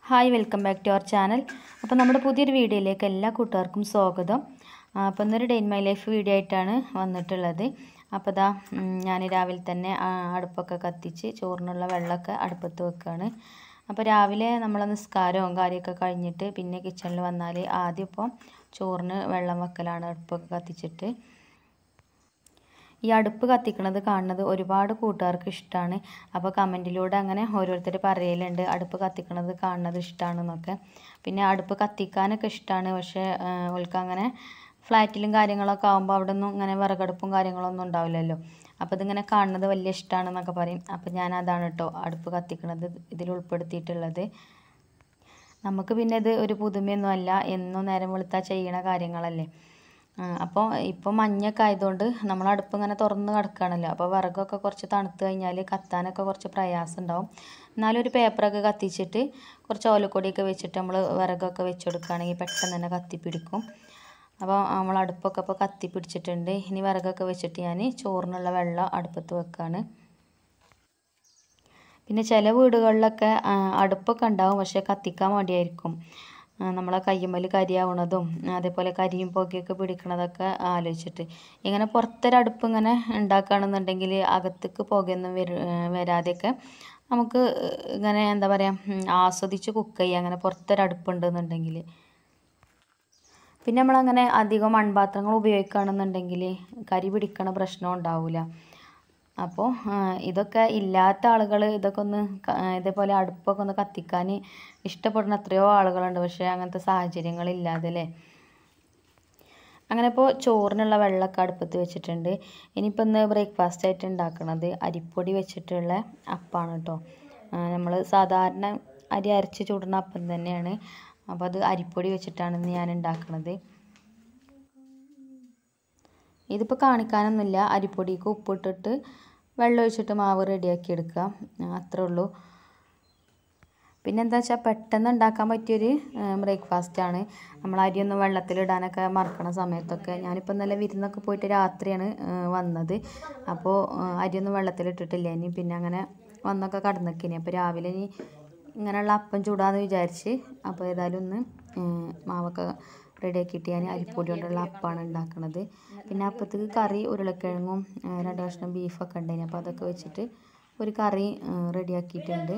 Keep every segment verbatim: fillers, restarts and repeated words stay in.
Hi welcome back to our channel. അപ്പോൾ നമ്മുടെ പുതിയൊരു വീഡിയോയിലേക്ക് എല്ലാ കൂട്ടുകാർക്കും സ്വാഗതം. അപ്പോൾ ഇന്നൊരു day in my life video ആയിട്ടാണ് വന്നിട്ടുള്ളത്. അപ്പോൾ ദാ ഞാൻ രാവിലെ തന്നെ അടുപ്പൊക്കെ കത്തിച്ച് ചോറിനുള്ള വെള്ളമൊക്കെ അടുപ്പത്ത് വെക്കുകയാണ്. അപ്പോൾ രാവിലെ നമ്മൾ നിസ്കാരവും കാര്യമൊക്കെ കഴിഞ്ഞിട്ട് പിന്നെ കിച്ചണിൽ വന്നാൽ ആദ്യം ഇപ്പോൾ ചോറിന് വെള്ളം വെക്കലാണ്, അടുപ്പൊക്കെ കത്തിച്ചിട്ട്. ഈ അടുപ്പ് കത്തിക്കുന്നത് കാണുന്നത് ഒരുപാട് കൂട്ടുകാർക്ക് ഇഷ്ടമാണ്. അപ്പോൾ കമൻറ്റിലൂടെ അങ്ങനെ ഓരോരുത്തർ പറയലുണ്ട് അടുപ്പ് കത്തിക്കുന്നത് കാണുന്നത് ഇഷ്ടമാണെന്നൊക്കെ. പിന്നെ അടുപ്പ് കത്തിക്കാനൊക്കെ ഇഷ്ടമാണ്, പക്ഷേ ഓൾക്ക് അങ്ങനെ ഫ്ലാറ്റിലും കാര്യങ്ങളൊക്കെ ആകുമ്പോൾ അവിടെ ഒന്നും ഇങ്ങനെ വിറകടുപ്പും കാര്യങ്ങളൊന്നും ഉണ്ടാവില്ലല്ലോ. അപ്പോൾ ഇതിങ്ങനെ കാണുന്നത് വലിയ ഇഷ്ടമാണെന്നൊക്കെ പറയും. അപ്പോൾ ഞാൻ അതാണ് കേട്ടോ അടുപ്പ് കത്തിക്കുന്നത് ഇതിൽ ഉൾപ്പെടുത്തിയിട്ടുള്ളത്. നമുക്ക് പിന്നെ ഇത് ഒരു പുതുമയൊന്നും അല്ല, എന്നും നേരം വെളുത്താൽ ചെയ്യണ കാര്യങ്ങളല്ലേ. അപ്പോൾ ഇപ്പോൾ മഞ്ഞൊക്കെ ആയതുകൊണ്ട് നമ്മൾ അടുപ്പ് ഇങ്ങനെ തുറന്ന് കിടക്കുകയാണല്ലോ. അപ്പോൾ വിറകൊക്കെ കുറച്ച് തണുത്ത് കഴിഞ്ഞാൽ കത്താനൊക്കെ കുറച്ച് പ്രയാസം ഉണ്ടാവും. എന്നാലും ഒരു പേപ്പറൊക്കെ കത്തിച്ചിട്ട് കുറച്ച് ഓലക്കൊടിയൊക്കെ വെച്ചിട്ട് നമ്മൾ വിറകൊക്കെ വെച്ച് കൊടുക്കുകയാണെങ്കിൽ പെട്ടെന്ന് തന്നെ കത്തിപ്പിടിക്കും. അപ്പോൾ നമ്മൾ അടുപ്പൊക്കെ ഇപ്പോൾ കത്തിപ്പിടിച്ചിട്ടുണ്ട്. ഇനി വിറകൊക്കെ വെച്ചിട്ട് ഞാൻ ചോറിനുള്ള വെള്ളം അടുപ്പത്ത് വെക്കുകയാണ്. പിന്നെ ചില വീടുകളിലൊക്കെ അടുപ്പൊക്കെ ഉണ്ടാവും, പക്ഷേ കത്തിക്കാൻ മടിയായിരിക്കും. നമ്മളെ കയ്യുമ്മൽ കരിയാവണതും അതേപോലെ കരിയും പുകയൊക്കെ പിടിക്കണതൊക്കെ ആലോചിച്ചിട്ട് ഇങ്ങനെ പുറത്തൊരടുപ്പ് ഇങ്ങനെ ഉണ്ടാക്കുകയാണെന്നുണ്ടെങ്കിൽ അകത്തേക്ക് പുകയൊന്നും വര വരാതെയൊക്കെ നമുക്ക് ഇങ്ങനെ എന്താ പറയുക ആസ്വദിച്ച് കുക്ക് ചെയ്യുക, അങ്ങനെ പുറത്തൊരടുപ്പുണ്ടെന്നുണ്ടെങ്കിൽ. പിന്നെ നമ്മളങ്ങനെ അധികം മൺപാത്രങ്ങൾ ഉപയോഗിക്കുകയാണെന്നുണ്ടെങ്കിൽ കരി പിടിക്കണ പ്രശ്നം ഉണ്ടാവില്ല. അപ്പോൾ ഇതൊക്കെ ഇല്ലാത്ത ആളുകൾ ഇതൊക്കെ ഒന്ന് ഇതേപോലെ അടുപ്പൊക്കെ ഒന്ന് കത്തിക്കാൻ ഇഷ്ടപ്പെടുന്ന എത്രയോ ആളുകളുണ്ട്, പക്ഷേ അങ്ങനത്തെ സാഹചര്യങ്ങളില്ലാതെ അല്ലേ. അങ്ങനെ ഇപ്പോൾ ചോറിനുള്ള വെള്ളമൊക്കെ അടുപ്പത്ത് വെച്ചിട്ടുണ്ട്. ഇനിയിപ്പോൾ ഇന്ന് ബ്രേക്ക്ഫാസ്റ്റ് ആയിട്ട് ഉണ്ടാക്കുന്നത് അരിപ്പൊടി വെച്ചിട്ടുള്ള അപ്പമാണ് കേട്ടോ. നമ്മൾ സാധാരണ അരി അരച്ച് ചുടുന്ന അപ്പം തന്നെയാണ്, അപ്പോൾ അത് അരിപ്പൊടി വെച്ചിട്ടാണ് ഇന്ന് ഞാൻ ഉണ്ടാക്കുന്നത്. ഇതിപ്പോൾ കാണിക്കാനൊന്നുമില്ല, അരിപ്പൊടിക്ക് ഉപ്പിട്ടിട്ട് വെള്ളം ഒഴിച്ചിട്ട് മാവ് റെഡിയാക്കി എടുക്കുക, അത്രേ ഉള്ളൂ. പിന്നെന്താ വെച്ചാൽ പെട്ടെന്ന് ഉണ്ടാക്കാൻ പറ്റിയൊരു ബ്രേക്ക്ഫാസ്റ്റാണ്. നമ്മൾ അരിയൊന്നും വെള്ളത്തിലിടാനൊക്കെ മറക്കണ സമയത്തൊക്കെ. ഞാനിപ്പോൾ ഇന്നലെ വിരുന്നൊക്കെ പോയിട്ട് രാത്രിയാണ് വന്നത്, അപ്പോൾ അരിയൊന്നും വെള്ളത്തിലിട്ടിട്ടില്ല. ഇനി പിന്നെ അങ്ങനെ വന്നൊക്കെ കടന്നൊക്കെ. അപ്പോൾ രാവിലെ ഇനി ഇങ്ങനെയുള്ള അപ്പം ചൂടാന്ന് വിചാരിച്ച് അപ്പോൾ ഏതായാലും ഒന്ന് മാവൊക്കെ റെഡിയാക്കിയിട്ട് ഞാൻ അരിപ്പൊടി കൊണ്ടുള്ള അപ്പമാണ് ഉണ്ടാക്കുന്നത്. പിന്നെ അപ്പത്തേക്ക് കറി ഉരുളക്കിഴങ്ങും രണ്ട് കഷ്ണം ബീഫൊക്കെ ഉണ്ടായിന്, അപ്പോൾ അതൊക്കെ വെച്ചിട്ട് ഒരു കറി റെഡിയാക്കിയിട്ടുണ്ട്.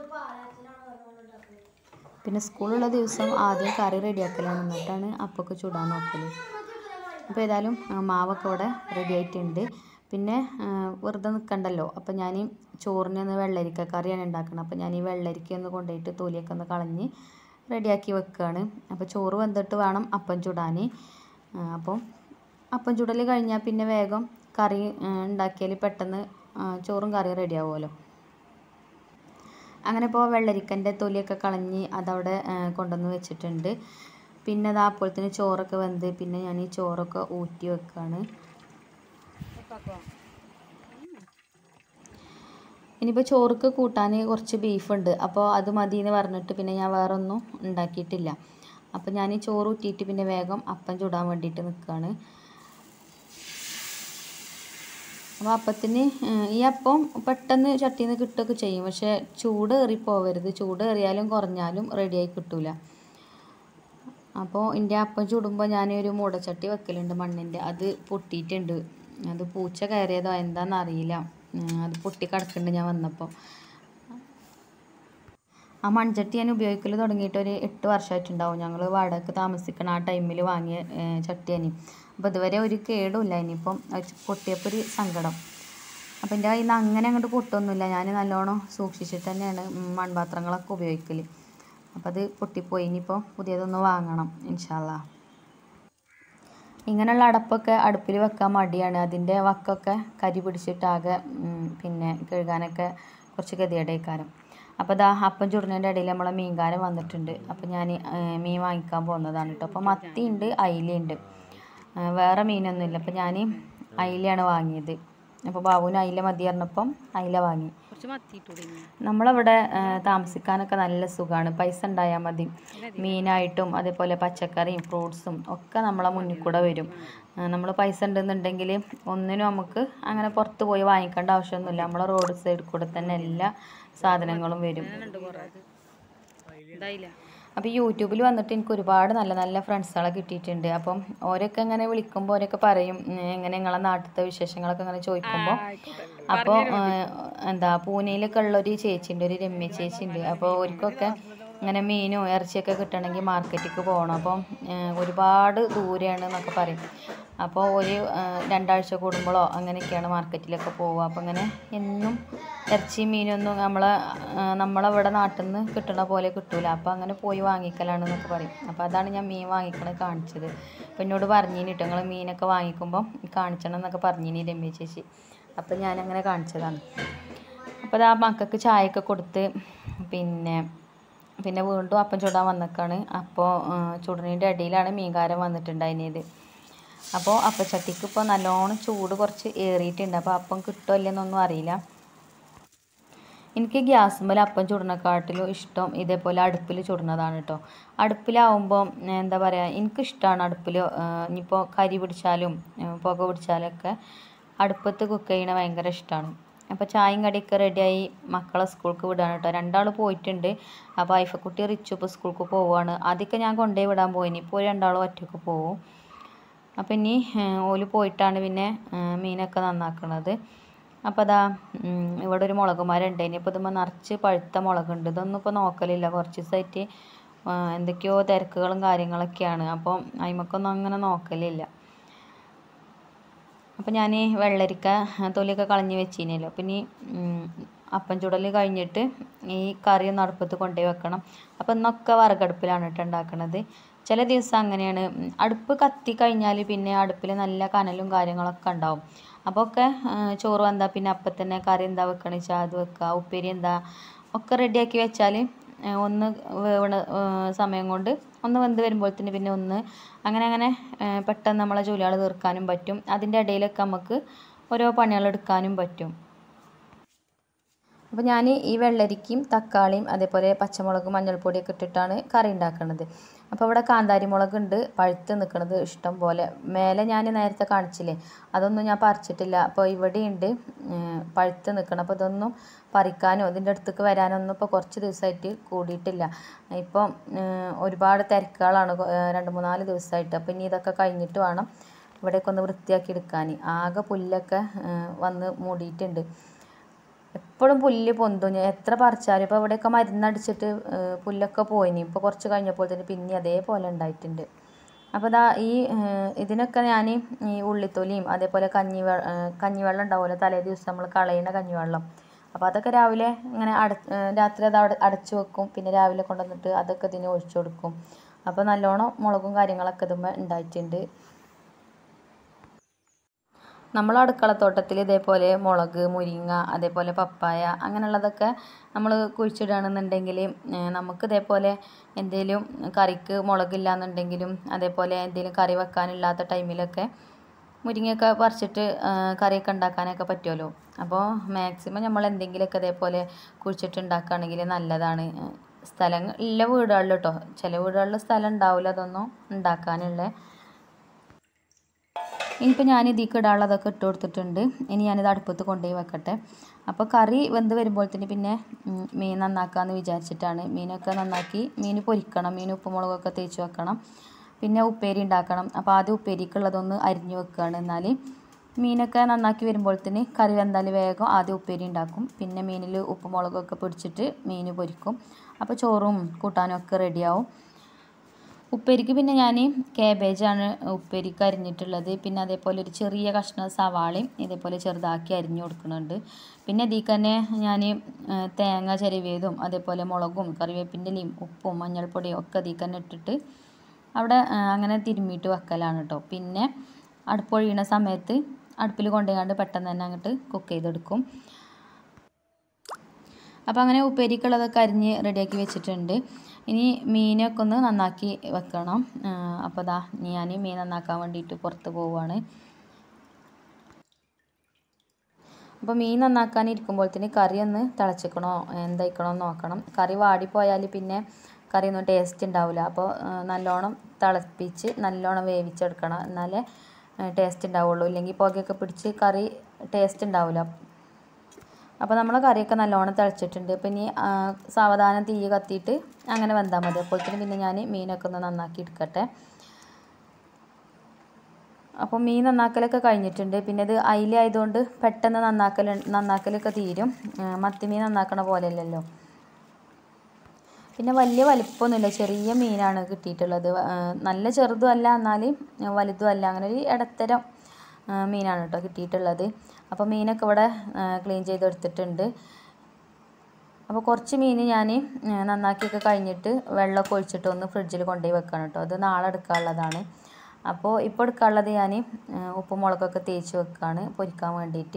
പിന്നെ സ്കൂളുള്ള ദിവസം ആദ്യം കറി റെഡിയാക്കലാണ്, എന്നിട്ടാണ് അപ്പൊക്കെ ചൂടാൻ നോക്കൽ. അപ്പോൾ ഏതായാലും മാവൊക്കെ ഇവിടെ റെഡി ആയിട്ടുണ്ട്. പിന്നെ വെറുതെ നിൽക്കണ്ടല്ലോ, അപ്പോൾ ഞാൻ ചോറിന് ഒന്ന് വെള്ളരിക്ക കറിയാണ് ഉണ്ടാക്കുന്നത്. അപ്പോൾ ഞാൻ ഈ വെള്ളരിക്ക ഒന്ന് കൊണ്ടുപോയിട്ട് തൊലിയൊക്കെ ഒന്ന് കളഞ്ഞ് റെഡിയാക്കി വെക്കുകയാണ്. അപ്പോൾ ചോറ് വെന്തിട്ട് വേണം അപ്പം ചുടാൻ. അപ്പം അപ്പം ചുടൽ കഴിഞ്ഞാൽ പിന്നെ വേഗം കറി ഉണ്ടാക്കിയാൽ പെട്ടെന്ന് ചോറും കറിയും റെഡി ആവുമല്ലോ. അങ്ങനെ ഇപ്പോൾ വെള്ളരിക്കൻ്റെ തൊലിയൊക്കെ കളഞ്ഞ് അതവിടെ കൊണ്ടുവന്ന് വെച്ചിട്ടുണ്ട്. പിന്നെ അത് അപ്പോഴത്തേന് ചോറൊക്കെ വെന്ത് പിന്നെ ഞാൻ ഈ ചോറൊക്കെ ഊറ്റി വെക്കുകയാണ്. ഇനിയിപ്പോൾ ചോറുക്ക് കൂട്ടാൻ കുറച്ച് ബീഫുണ്ട്, അപ്പോൾ അത് മതി എന്ന് പറഞ്ഞിട്ട് പിന്നെ ഞാൻ വേറെ ഒന്നും ഉണ്ടാക്കിയിട്ടില്ല. അപ്പോൾ ഞാൻ ഈ ചോറ് ഊറ്റിയിട്ട് പിന്നെ വേഗം അപ്പം ചുടാൻ വേണ്ടിയിട്ട് നിൽക്കുകയാണ്. അപ്പോൾ അപ്പത്തിന് ഈ അപ്പം പെട്ടെന്ന് ചട്ടിയിൽ നിന്ന് കിട്ടുകയൊക്കെ ചെയ്യും, പക്ഷേ ചൂട് ഏറി പോവരുത്. ചൂട് ഏറിയാലും കുറഞ്ഞാലും റെഡിയായി കിട്ടില്ല. അപ്പോൾ എൻ്റെ അപ്പം ചുടുമ്പോൾ ഞാൻ ഒരു മൂടച്ചട്ടി വെക്കലുണ്ട് മണ്ണിൻ്റെ, അത് പൊട്ടിയിട്ടുണ്ട്. അത് പൂച്ച കയറിയതോ എന്താണെന്ന് അറിയില്ല, അത് പൊട്ടി കിടക്കുന്നുണ്ട് ഞാൻ വന്നപ്പോൾ. ആ മൺചട്ടി ഞാൻ ഉപയോഗിക്കൽ തുടങ്ങിയിട്ട് ഒരു എട്ട് വർഷമായിട്ടുണ്ടാവും. ഞങ്ങൾ വാടകയ്ക്ക് താമസിക്കണം ആ ടൈമിൽ വാങ്ങിയ ചട്ടിയാണ്. അപ്പോൾ ഇതുവരെ ഒരു കേടുമില്ല. ഇനിയിപ്പം പൊട്ടിയപ്പോൾ ഒരു സങ്കടം. അപ്പോൾ എൻ്റെ കയ്യിൽ നിന്ന് അങ്ങനെ അങ്ങോട്ട് പൊട്ടൊന്നുമില്ല, ഞാൻ നല്ലോണം സൂക്ഷിച്ചിട്ട് തന്നെയാണ് മൺപാത്രങ്ങളൊക്കെ ഉപയോഗിക്കൽ. അപ്പോൾ അത് പൊട്ടിപ്പോയി, ഇനിയിപ്പോൾ പുതിയതൊന്ന് വാങ്ങണം ഇൻഷാ അല്ലാ. ഇങ്ങനെയുള്ള അടപ്പൊക്കെ അടുപ്പിൽ വെക്കാൻ മടിയാണ്, അതിൻ്റെ വക്കൊക്കെ കരി പിടിച്ചിട്ടാകെ പിന്നെ കഴുകാനൊക്കെ കുറച്ച് ഗതികേടേക്കാരം. അപ്പോൾ ദാ അപ്പം ചുടുന്നതിൻ്റെ ഇടയിൽ നമ്മളെ മീൻകാരൻ വന്നിട്ടുണ്ട്. അപ്പോൾ ഞാൻ മീൻ വാങ്ങിക്കാൻ പോകുന്നതാണ് കേട്ടോ. അപ്പോൾ മത്തിയുണ്ട്, അയിലയുണ്ട്, വേറെ മീനൊന്നുമില്ല. അപ്പോൾ ഞാൻ അയിലയാണ് വാങ്ങിയത്. അപ്പോൾ ബാബുവിന് അയില മതി പറഞ്ഞപ്പം അയില വാങ്ങി. നമ്മളവിടെ താമസിക്കാനൊക്കെ നല്ല സുഖമാണ്, പൈസ ഉണ്ടായാൽ മതി. മീനായിട്ടും അതേപോലെ പച്ചക്കറിയും ഫ്രൂട്ട്സും ഒക്കെ നമ്മളെ മുന്നിൽ കൂടെ വരും. നമ്മൾ പൈസ ഉണ്ടെന്നുണ്ടെങ്കിൽ ഒന്നിനും നമുക്ക് അങ്ങനെ പുറത്ത് പോയി വാങ്ങിക്കേണ്ട ആവശ്യമൊന്നുമില്ല. നമ്മളെ റോഡ് സൈഡിൽ കൂടെ തന്നെ എല്ലാ സാധനങ്ങളും വരും. അപ്പോൾ യൂട്യൂബിൽ വന്നിട്ട് എനിക്ക് ഒരുപാട് നല്ല നല്ല ഫ്രണ്ട്സുകളെ കിട്ടിയിട്ടുണ്ട്. അപ്പം ഓരൊക്കെ ഇങ്ങനെ വിളിക്കുമ്പോൾ ഓരൊക്കെ പറയും എങ്ങനെ നിങ്ങളെ നാട്ടിലത്തെ വിശേഷങ്ങളൊക്കെ ഇങ്ങനെ ചോദിക്കുമ്പോൾ അപ്പോൾ എന്താ പൂനെയിലൊക്കെ ഉള്ളൊരു ചേച്ചിയുണ്ട്, ഒരു രമ്യ ചേച്ചിയുണ്ട്. അപ്പോൾ അവർക്കൊക്കെ ഇങ്ങനെ മീനും ഇറച്ചിയൊക്കെ കിട്ടണമെങ്കിൽ മാർക്കറ്റിലേക്ക് പോകണം. അപ്പം ഒരുപാട് ദൂരെയാണ് എന്നൊക്കെ പറയും. അപ്പോൾ ഒരു രണ്ടാഴ്ച കൂടുമ്പോഴോ അങ്ങനെയൊക്കെയാണ് മാർക്കറ്റിലൊക്കെ പോവുക. അപ്പോൾ ഇങ്ങനെ എന്നും ഇറച്ചി മീനൊന്നും നമ്മളെ നമ്മളവിടെ നാട്ടിൽ നിന്ന് കിട്ടണ പോലെ കിട്ടൂല. അപ്പോൾ അങ്ങനെ പോയി വാങ്ങിക്കലാണെന്നൊക്കെ പറയും. അപ്പോൾ അതാണ് ഞാൻ മീൻ വാങ്ങിക്കണത് കാണിച്ചത്. അപ്പോൾ എന്നോട് പറഞ്ഞിനി കേട്ടോ, നിങ്ങൾ മീനൊക്കെ വാങ്ങിക്കുമ്പോൾ കാണിച്ചണം എന്നൊക്കെ പറഞ്ഞിനി രമ്യ ചേച്ചി. അപ്പോൾ ഞാനങ്ങനെ കാണിച്ചതാണ്. അപ്പോൾ അത് ആ മക്കൾക്ക് ചായയൊക്കെ കൊടുത്ത് പിന്നെ പിന്നെ വീണ്ടും അപ്പം ചുടാൻ വന്നേക്കാണ്. അപ്പോൾ ചുടണീൻ്റെ ഇടയിലാണ് മീൻകാരൻ വന്നിട്ടുണ്ടായിരുന്നത്. അപ്പോൾ അപ്പച്ചട്ടിക്ക് ഇപ്പോൾ നല്ലോണം ചൂട് കുറച്ച് ഏറിയിട്ടുണ്ട്. അപ്പോൾ അപ്പം കിട്ടുമോ ഇല്ലെന്നൊന്നും അറിയില്ല. എനിക്ക് ഗ്യാസുമ്മൽ അപ്പം ചുടുന്നതിനെക്കാട്ടിലും ഇഷ്ടം ഇതേപോലെ അടുപ്പിൽ ചുടുന്നതാണ് കേട്ടോ. അടുപ്പിലാവുമ്പോൾ എന്താ പറയുക, എനിക്കിഷ്ടമാണ് അടുപ്പിൽ. ഇനിയിപ്പോൾ കരി പിടിച്ചാലും പുക പിടിച്ചാലൊക്കെ അടുപ്പത്ത് കുക്ക് ചെയ്യണത് ഭയങ്കര ഇഷ്ടമാണ്. അപ്പോൾ ചായയും കടിയൊക്കെ റെഡിയായി മക്കളെ സ്കൂൾക്ക് വിടാണ് കേട്ടോ. രണ്ടാൾ പോയിട്ടുണ്ട്. അപ്പോൾ ഹൈഫക്കുട്ടി റിച്ചു ഇപ്പോൾ സ്കൂൾക്ക് പോവുകയാണ്. ആദ്യമൊക്കെ ഞാൻ കൊണ്ടുപോയി വിടാൻ പോയിനി, ഇപ്പോൾ രണ്ടാളും ഒറ്റയ്ക്ക് പോവും. അപ്പം ഇനി ഓല് പോയിട്ടാണ് പിന്നെ മീനൊക്കെ നന്നാക്കുന്നത്. അപ്പോൾ അതാ ഇവിടെ ഒരു മുളക് മരം ഉണ്ട്. ഇനിയിപ്പോൾ ഇതുമ്പോൾ നിറച്ച് പഴുത്ത മുളകുണ്ട്. ഇതൊന്നും ഇപ്പോൾ നോക്കലില്ല, കുറച്ച് ദിവസമായിട്ട് എന്തൊക്കെയോ തിരക്കുകളും കാര്യങ്ങളൊക്കെയാണ്. അപ്പം അതിമക്കൊന്നും അങ്ങനെ നോക്കലില്ല. അപ്പം ഞാൻ വെള്ളരിക്ക തൊലിയൊക്കെ കളഞ്ഞ് വെച്ചിനല്ലോ. അപ്പം ഇനി അപ്പം ചുടൽ കഴിഞ്ഞിട്ട് ഈ കറി ഒന്ന് അടുപ്പത്ത് കൊണ്ടുപോയി വെക്കണം. അപ്പം ഇന്നൊക്കെ വിറകടുപ്പിലാണ് കേട്ടോ ഉണ്ടാക്കണത്. ചില ദിവസം അങ്ങനെയാണ്, അടുപ്പ് കത്തി കഴിഞ്ഞാൽ പിന്നെ അടുപ്പിൽ നല്ല കനലും കാര്യങ്ങളൊക്കെ ഉണ്ടാവും. അപ്പോൾ ഒക്കെ ചോറ് എന്താ പിന്നെ അപ്പം തന്നെ കറി എന്താ വെക്കണമെന്ന് വെച്ചാൽ അത് വെക്കുക, ഉപ്പേരി എന്താ ഒക്കെ റെഡിയാക്കി വെച്ചാൽ ഒന്ന് വേവണ സമയം കൊണ്ട് ഒന്ന് വെന്ത് വരുമ്പോഴത്തേന് പിന്നെ ഒന്ന് അങ്ങനെ അങ്ങനെ പെട്ടെന്ന് നമ്മളെ ജോലികൾ തീർക്കാനും പറ്റും. അതിൻ്റെ ഇടയിലൊക്കെ നമുക്ക് ഓരോ പണികൾ എടുക്കാനും പറ്റും. അപ്പോൾ ഞാൻ ഈ വെള്ളരിക്കയും തക്കാളിയും അതേപോലെ പച്ചമുളകും മഞ്ഞൾപ്പൊടിയൊക്കെ ഇട്ടിട്ടാണ് കറി ഉണ്ടാക്കുന്നത്. അപ്പോൾ ഇവിടെ കാന്താരി മുളകുണ്ട് പഴുത്ത് നിൽക്കുന്നത് ഇഷ്ടം പോലെ. മേലെ ഞാൻ നേരത്തെ കാണിച്ചില്ലേ, അതൊന്നും ഞാൻ പറിച്ചിട്ടില്ല. അപ്പോൾ ഇവിടെയുണ്ട് പഴുത്ത് നിൽക്കണം. അപ്പോൾ ഇതൊന്നും പറിക്കാനോ ഇതിൻ്റെ അടുത്തേക്ക് വരാനോ ഒന്നും ഇപ്പോൾ കുറച്ച് ദിവസമായിട്ട് കൂടിയിട്ടില്ല. ഇപ്പം ഒരുപാട് തിരക്കുകളാണ് രണ്ട് മൂന്നാല് ദിവസമായിട്ട്. അപ്പോൾ ഇനി ഇതൊക്കെ കഴിഞ്ഞിട്ട് വേണം ഇവിടെയൊക്കെ ഒന്ന് വൃത്തിയാക്കി എടുക്കാൻ. ആകെ പുല്ലൊക്കെ വന്ന് മൂടിയിട്ടുണ്ട്. എപ്പോഴും പുല്ല് പൊന്തും, ഞാൻ എത്ര പറിച്ചാലും. ഇപ്പോൾ ഇവിടെയൊക്കെ മരുന്നടിച്ചിട്ട് പുല്ലൊക്കെ പോയിനി. ഇപ്പോൾ കുറച്ച് കഴിഞ്ഞപ്പോൾ തന്നെ പിന്നെ അതേപോലെ ഉണ്ടായിട്ടുണ്ട്. അപ്പോൾ ഇതാ ഈ ഇതിനൊക്കെ ഞാൻ ഈ ഉള്ളിത്തൊലിയും അതേപോലെ കഞ്ഞി കഞ്ഞിവെള്ളം ഉണ്ടാവുമല്ലോ തലേ ദിവസം നമ്മൾ കളയുന്ന കഞ്ഞിവെള്ളം, അപ്പോൾ അതൊക്കെ രാവിലെ ഇങ്ങനെ അട രാത്രി അത് അവിടെ അടച്ചു വെക്കും. പിന്നെ രാവിലെ കൊണ്ടുവന്നിട്ട് അതൊക്കെ ഇതിന് ഒഴിച്ചു കൊടുക്കും. അപ്പോൾ നല്ലോണം മുളകും കാര്യങ്ങളൊക്കെ ഇതുമ്പോൾ ഉണ്ടായിട്ടുണ്ട്. നമ്മൾ അടുക്കളത്തോട്ടത്തിൽ ഇതേപോലെ മുളക്, മുരിങ്ങ, അതേപോലെ പപ്പായ അങ്ങനെയുള്ളതൊക്കെ നമ്മൾ കുഴിച്ചിടുകയാണെന്നുണ്ടെങ്കിൽ നമുക്ക് ഇതേപോലെ എന്തെങ്കിലും കറിക്ക് മുളകില്ല എന്നുണ്ടെങ്കിലും അതേപോലെ എന്തെങ്കിലും കറി വെക്കാനില്ലാത്ത ടൈമിലൊക്കെ മുരിങ്ങയൊക്കെ പറിച്ചിട്ട് കറിയൊക്കെ ഉണ്ടാക്കാനൊക്കെ പറ്റുമല്ലോ. അപ്പോൾ മാക്സിമം നമ്മൾ എന്തെങ്കിലുമൊക്കെ ഇതേപോലെ കുഴിച്ചിട്ട് ഉണ്ടാക്കുകയാണെങ്കിൽ നല്ലതാണ്. സ്ഥലം ഇല്ല വീടുകളിൽ കേട്ടോ, ചില വീടുകളിൽ സ്ഥലം ഉണ്ടാവില്ല അതൊന്നും ഉണ്ടാക്കാനുള്ള. ഇനിയിപ്പോൾ ഞാൻ ഇതിലേക്ക് ഇടാനുള്ളതൊക്കെ ഇട്ട് കൊടുത്തിട്ടുണ്ട്. ഇനി ഞാനിത് അടുപ്പത്ത് കൊണ്ടുപോയി വെക്കട്ടെ. അപ്പോൾ കറി വെന്ത് വരുമ്പോഴത്തേന് പിന്നെ മീൻ നന്നാക്കാമെന്ന് വിചാരിച്ചിട്ടാണ്. മീനൊക്കെ നന്നാക്കി മീൻ പൊരിക്കണം, മീൻ ഉപ്പുമുളകൊക്കെ തേച്ച് വെക്കണം, പിന്നെ ഉപ്പേരി ഉണ്ടാക്കണം. അപ്പോൾ ആദ്യം ഉപ്പേരിക്കുള്ളതൊന്ന് അരിഞ്ഞ് വെക്കുകയാണ്. എന്നാൽ മീനൊക്കെ നന്നാക്കി വരുമ്പോഴത്തേന് കറി വെന്താൽ വേഗം ആദ്യം ഉപ്പേരി ഉണ്ടാക്കും. പിന്നെ മീനിൽ ഉപ്പുമുളകൊക്കെ പിടിച്ചിട്ട് മീൻ പൊരിക്കും. അപ്പോൾ ചോറും കൂട്ടാനും ഒക്കെ റെഡിയാവും. ഉപ്പേരിക്ക് പിന്നെ ഞാൻ കാബേജാണ് ഉപ്പേരിക്ക് അരിഞ്ഞിട്ടുള്ളത്. പിന്നെ അതേപോലെ ഒരു ചെറിയ കഷ്ണം സവാളയും ഇതേപോലെ ചെറുതാക്കി അരിഞ്ഞു കൊടുക്കുന്നുണ്ട്. പിന്നെ ഇതിൽ തന്നെ ഞാൻ തേങ്ങ ചിരവിയതും അതേപോലെ മുളകും കറിവേപ്പിൻ്റെ ഇലയും ഉപ്പും മഞ്ഞൾപ്പൊടിയും ഒക്കെ ഇതിൽ തന്നെ ഇട്ടിട്ട് അവിടെ അങ്ങനെ തിരുമ്മിയിട്ട് വെക്കലാണ് കേട്ടോ. പിന്നെ അടുപ്പൊഴിയണ സമയത്ത് അടുപ്പിൽ കൊണ്ടുപോയാണ്ട് പെട്ടെന്ന് തന്നെ അങ്ങോട്ട് കുക്ക് ചെയ്തെടുക്കും. അപ്പോൾ അങ്ങനെ ഉപ്പേരിക്കുള്ളതൊക്കെ അരിഞ്ഞ് റെഡിയാക്കി വെച്ചിട്ടുണ്ട്. ഇനി മീനൊക്കെ ഒന്ന് നന്നാക്കി വെക്കണം. അപ്പോൾ ദാ ഞാൻ മീൻ നന്നാക്കാൻ വേണ്ടിയിട്ട് പുറത്ത് പോവുകയാണ്. അപ്പോൾ മീൻ നന്നാക്കാൻ ഇരിക്കുമ്പോഴത്തേന് കറി ഒന്ന് തിളച്ചിക്കണോ എന്തായിക്കണോ എന്ന് നോക്കണം. കറി വാടിപ്പോയാൽ പിന്നെ കറിയൊന്നും ടേസ്റ്റ് ഉണ്ടാവില്ല. അപ്പോൾ നല്ലോണം തിളപ്പിച്ച് നല്ലോണം വേവിച്ചെടുക്കണം, എന്നാലേ ടേസ്റ്റ് ഉണ്ടാവുള്ളൂ. ഇല്ലെങ്കിൽ പുകയൊക്കെ പിടിച്ച് കറി ടേസ്റ്റ് ഉണ്ടാവില്ല. അപ്പോൾ നമ്മളെ കറിയൊക്കെ നല്ലോണം തിളച്ചിട്ടുണ്ട്. അപ്പോൾ ഇനി സാവധാനം തീ കത്തിയിട്ട് അങ്ങനെ വെന്താൽ മതി. അപ്പോഴത്തേനും പിന്നെ ഞാൻ മീനൊക്കെ ഒന്ന് നന്നാക്കി എടുക്കട്ടെ. അപ്പോൾ മീൻ നന്നാക്കലൊക്കെ കഴിഞ്ഞിട്ടുണ്ട്. പിന്നെ ഇത് അയില ആയതുകൊണ്ട് പെട്ടെന്ന് നന്നാക്കൽ നന്നാക്കലൊക്കെ തീരും. മത്തി മീൻ നന്നാക്കണ പോലെയല്ലല്ലോ. പിന്നെ വലിയ വലിപ്പമൊന്നുമില്ല, ചെറിയ മീനാണ് കിട്ടിയിട്ടുള്ളത്. നല്ല ചെറുതും അല്ല, എന്നാൽ വലുതും അല്ല, അങ്ങനെ ഒരു ഇടത്തരം മീനാണ് കേട്ടോ കിട്ടിയിട്ടുള്ളത്. അപ്പോൾ മീനൊക്കെ ഇവിടെ ക്ലീൻ ചെയ്തെടുത്തിട്ടുണ്ട്. അപ്പോൾ കുറച്ച് മീൻ ഞാൻ നന്നാക്കിയൊക്കെ കഴിഞ്ഞിട്ട് വെള്ളമൊക്കെ ഒഴിച്ചിട്ട് ഒന്ന് ഫ്രിഡ്ജിൽ കൊണ്ടുപോയി വെക്കണം കേട്ടോ. അത് നാളെ എടുക്കാനുള്ളതാണ്. അപ്പോൾ ഇപ്പോൾ എടുക്കാനുള്ളത് ഞാൻ ഉപ്പും മുളകൊക്കെ തേച്ച് വെക്കുകയാണ് പൊരിക്കാൻ വേണ്ടിയിട്ട്.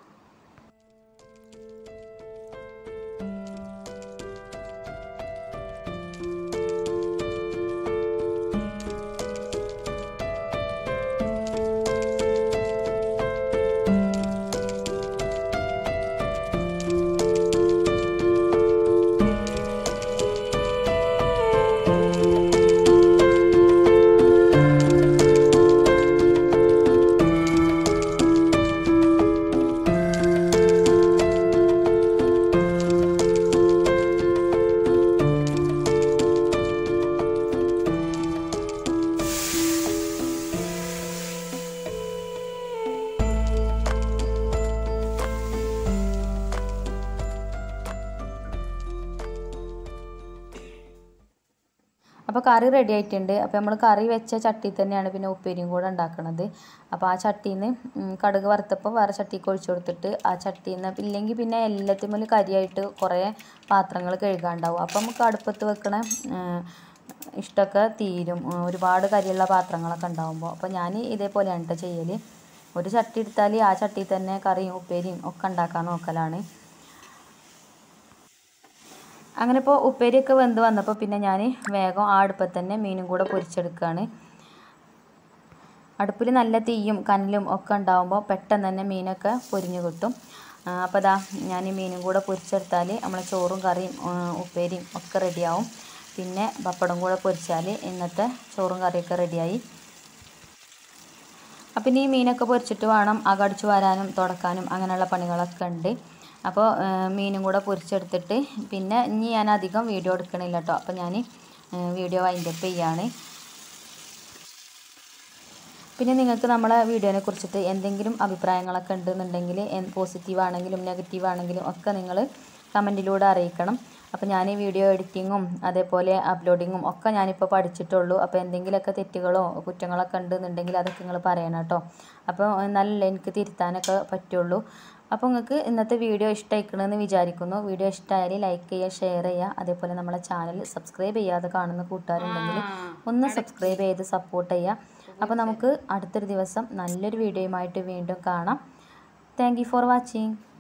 അപ്പോൾ കറി റെഡി ആയിട്ടുണ്ട്. അപ്പോൾ നമ്മൾ കറി വെച്ച ചട്ടി തന്നെയാണ് പിന്നെ ഉപ്പേരിയും കൂടെ ഉണ്ടാക്കുന്നത്. അപ്പോൾ ആ ചട്ടിയിൽ നിന്ന് കടുക് വറുത്തപ്പോൾ വേറെ ചട്ടിക്ക് ഒഴിച്ചു കൊടുത്തിട്ട് ആ ചട്ടിയിൽ നിന്ന് ഇല്ലെങ്കിൽ പിന്നെ എല്ലാത്തിനും കരിയായിട്ട് കുറേ പാത്രങ്ങൾ കഴുകാണ്ടാവും. അപ്പോൾ നമുക്ക് അടുപ്പത്ത് വെക്കണ ഇഷ്ടമൊക്കെ തീരും, ഒരുപാട് കരിയുള്ള പാത്രങ്ങളൊക്കെ ഉണ്ടാകുമ്പോൾ. അപ്പോൾ ഞാൻ ഇതേപോലെയാണ് കേട്ടോ ചെയ്യൽ. ഒരു ചട്ടി എടുത്താൽ ആ ചട്ടിയിൽ തന്നെ കറിയും ഉപ്പേരിയും ഒക്കെ ഉണ്ടാക്കാൻ നോക്കലാണ്. അങ്ങനെ ഇപ്പോൾ ഉപ്പേരിയൊക്കെ വെന്ത് വന്നപ്പോൾ പിന്നെ ഞാൻ വേഗം ആ അടുപ്പത്ത് തന്നെ മീനും കൂടെ പൊരിച്ചെടുക്കുകയാണ്. അടുപ്പിൽ നല്ല തീയും കനലും ഒക്കെ ഉണ്ടാകുമ്പോൾ പെട്ടെന്ന് തന്നെ മീനൊക്കെ പൊരിഞ്ഞ് കിട്ടും. അപ്പോൾ അതാ ഞാൻ ഈ മീനും കൂടെ പൊരിച്ചെടുത്താൽ നമ്മളെ ചോറും കറിയും ഉപ്പേരിയും ഒക്കെ റെഡിയാവും. പിന്നെ പപ്പടം കൂടെ പൊരിച്ചാൽ ഇന്നത്തെ ചോറും കറിയൊക്കെ റെഡിയായി. അപ്പം ഇനി ഈ മീനൊക്കെ പൊരിച്ചിട്ട് വേണം അകടിച്ചു വരാനും തുടക്കാനും അങ്ങനെയുള്ള പണികളൊക്കെ ഉണ്ട്. അപ്പോൾ മീനും കൂടെ പൊരിച്ചെടുത്തിട്ട് പിന്നെ ഇനി ഞാൻ അധികം വീഡിയോ എടുക്കണില്ല കേട്ടോ. അപ്പോൾ ഞാൻ വീഡിയോ വൈൻഡപ്പ് ചെയ്യാണ്. പിന്നെ നിങ്ങൾക്ക് നമ്മളെ വീഡിയോനെ കുറിച്ചിട്ട് എന്തെങ്കിലും അഭിപ്രായങ്ങളൊക്കെ ഉണ്ടെന്നുണ്ടെങ്കിൽ പോസിറ്റീവ് ആണെങ്കിലും നെഗറ്റീവ് ആണെങ്കിലും ഒക്കെ നിങ്ങൾ കമൻറ്റിലൂടെ അറിയിക്കണം. അപ്പോൾ ഞാൻ വീഡിയോ എഡിറ്റിങ്ങും അതേപോലെ അപ്ലോഡിങ്ങും ഒക്കെ ഞാനിപ്പോൾ പഠിച്ചിട്ടുള്ളൂ. അപ്പോൾ എന്തെങ്കിലുമൊക്കെ തെറ്റുകളോ കുറ്റങ്ങളൊക്കെ ഉണ്ടെന്നുണ്ടെങ്കിൽ അതൊക്കെ നിങ്ങൾ പറയണം കേട്ടോ. അപ്പോൾ നല്ല എനിക്ക് തിരുത്താനൊക്കെ പറ്റുള്ളൂ. അപ്പോൾ നിങ്ങൾക്ക് ഇന്നത്തെ വീഡിയോ ഇഷ്ടമായിക്കണമെന്ന് വിചാരിക്കുന്നു. വീഡിയോ ഇഷ്ടമായാൽ ലൈക്ക് ചെയ്യുക, ഷെയർ ചെയ്യുക. അതേപോലെ നമ്മളെ ചാനൽ സബ്സ്ക്രൈബ് ചെയ്യാതെ കാണുന്ന കൂട്ടുകാരുണ്ടെങ്കിൽ ഒന്ന് സബ്സ്ക്രൈബ് ചെയ്ത് സപ്പോർട്ട് ചെയ്യുക. അപ്പോൾ നമുക്ക് അടുത്തൊരു ദിവസം നല്ലൊരു വീഡിയോയുമായിട്ട് വീണ്ടും കാണാം. Thank you for watching.